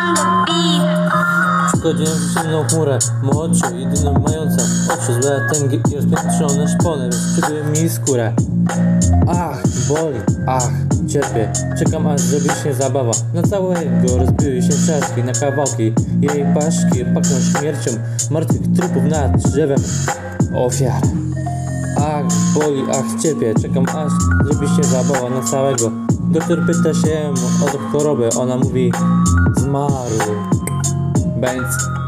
Przychodziłem w ciemną chmurę, młodszą, jedyną mającą oczy złe tęgie i rozpiętrzone szpony rozprzykują mi skórę. Ach, boli, ach, cierpię, czekam aż zrobi się zabawa. Na całego rozbiły się czaszki na kawałki, jej paszki pachną śmiercią martwych trupów nad drzewem ofiar. Ach, boli, ach, cierpię, czekam aż zrobi się zabawa na całego. Doktor pyta się o chorobę, ona mówi zmarł. Bęc